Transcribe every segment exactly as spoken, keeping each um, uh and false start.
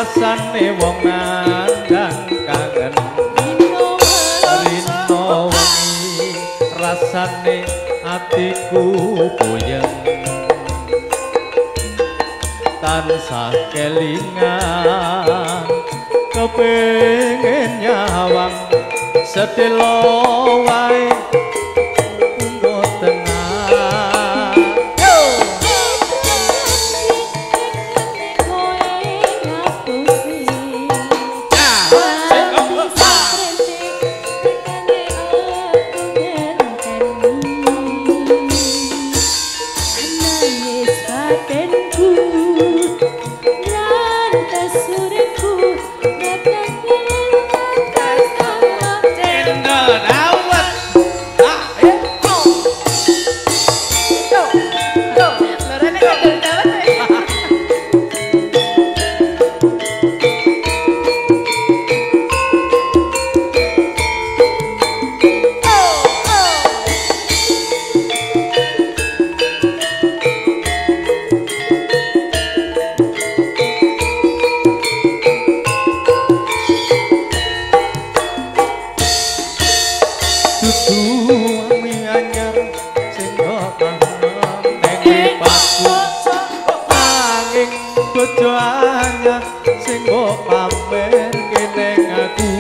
rasane wong nandang kangen rino wengi rasane atiku puyeng tansah kelingan kepengin nyawang sedelo wae ungo tengah yo bojo anyar sing mbok pamer kene aku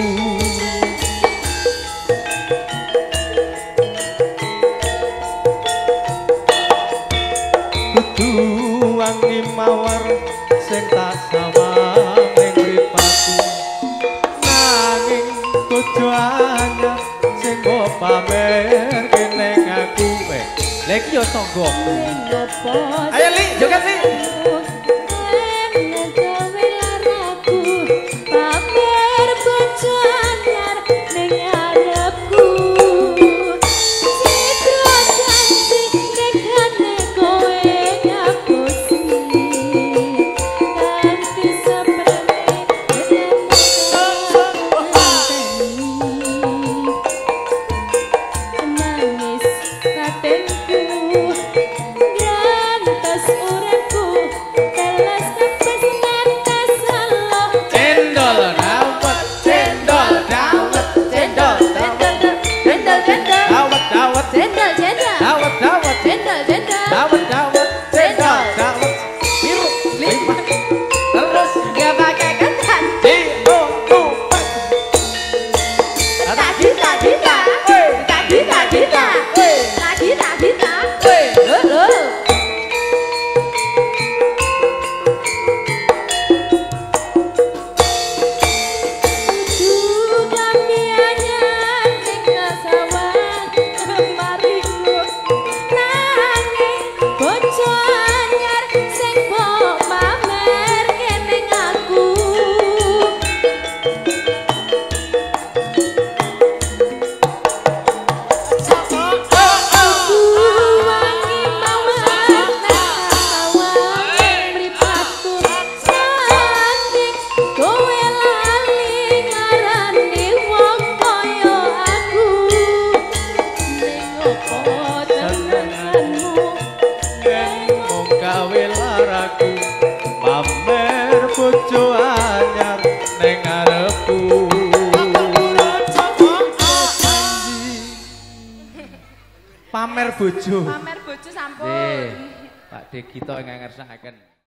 kudu wangi mawar sing tak sawang ning mripatku nanging bojo anyar sing mbok pamer kene aku eh lha iki yo tanggoku ayo Li joget Li bojo anyar ning ngarepku pamer bojo pamer bojo sampun nggih Pak De Gito ingkang ngersakaken